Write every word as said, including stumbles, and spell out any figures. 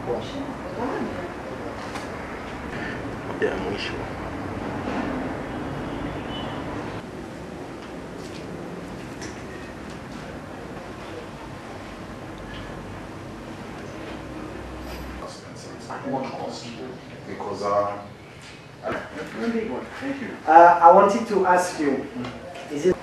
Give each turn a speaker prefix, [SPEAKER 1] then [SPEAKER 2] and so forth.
[SPEAKER 1] Ya mwisho.
[SPEAKER 2] What cost? Because uh,
[SPEAKER 3] Uh, I wanted to ask you, is it